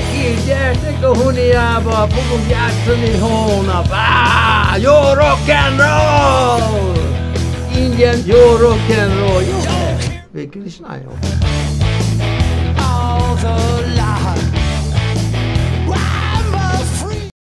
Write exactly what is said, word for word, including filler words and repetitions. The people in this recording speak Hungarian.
Gyertek, gyertek a Huniába, fogunk játszani holnap. Á, jó rock and roll! Ingyen jó rock and roll, jó? Végül is nagyon.